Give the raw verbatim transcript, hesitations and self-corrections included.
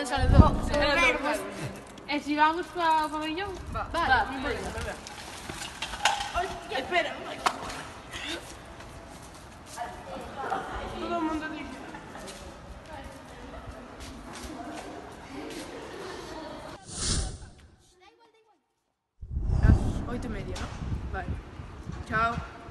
sale todo. E si vamos para o pabellón? Va, Vale, va, non venga, pasa. venga. Espera. Todo o mundo dice. Las oito y media, ¿no? Vale. Chao.